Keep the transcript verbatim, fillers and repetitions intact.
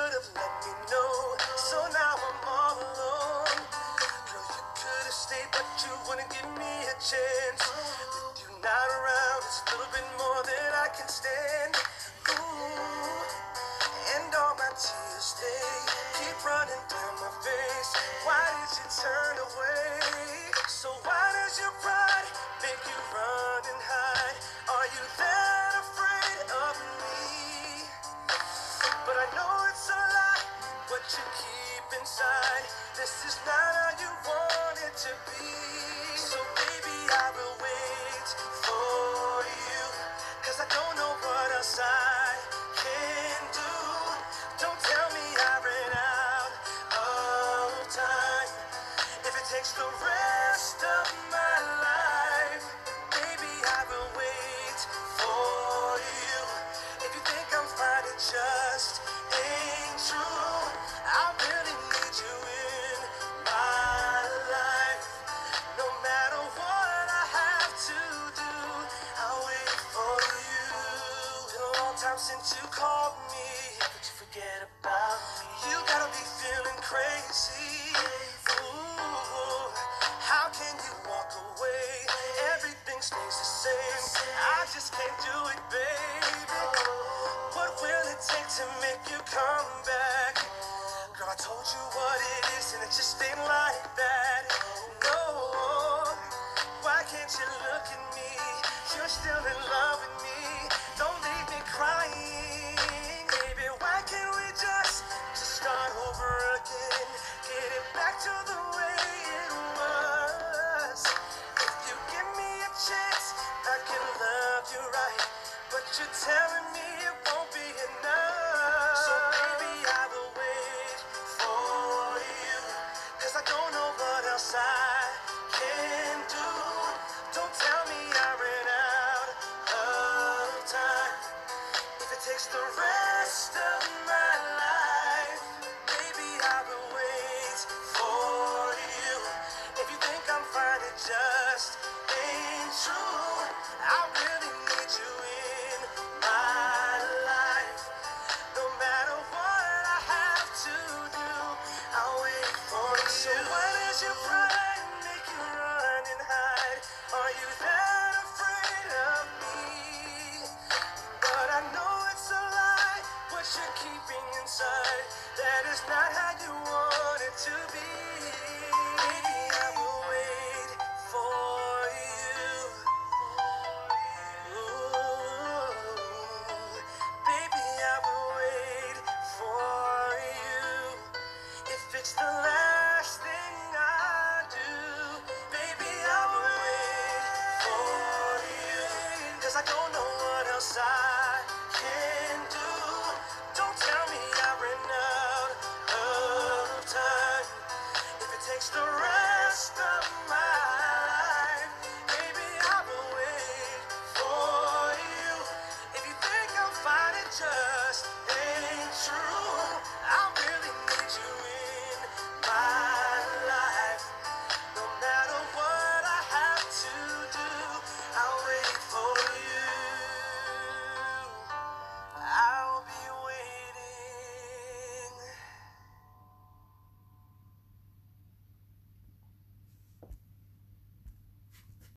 should have let me know. So now I'm all alone. Girl, you could have stayed, but you wouldn't give me a chance. With you not around, it's a little bit more than I can stand. Ooh, and all my tears stay, keep running down my face. Why did you turn away? So why does your pride make you run and hide? Are you that afraid of me? But I know it's a lie, what you keep inside. This is not how you want it to be. So baby, I will wait for you, cause I don't know what else I can do. Don't tell me I ran out of time. If it takes the rest of my life, baby, I will wait for you. If you think I'm fine, it just ain't true. I really need you in my life. No matter what I have to do, I'll wait for you. Been a long time since you called me, but you forget about me. You gotta be feeling crazy. Ooh, how can you walk away? Everything stays the same. I just can't do it, baby. What will it take to make you come back? Girl, I told you what it is, and it just ain't like that. No, why can't you look at me? You're still in love with me. Don't leave me crying, baby. Why can't we just, just start over again? Get it back to the way it was. If you give me a chance, I can love you right. But you're telling me it won't be enough. So baby, I will wait for you, cause I don't know what else I can do. Don't tell me I ran out of time. If it takes the rest of my life, baby, I will wait for you. If you think I'm fine, it just ain't true. I really need you in my life. No matter what I have to do, I'll wait for you. So why does your pride make you run and hide? Are you that afraid of me? But I know it's a lie, what you're keeping inside. That is not how you want it to be.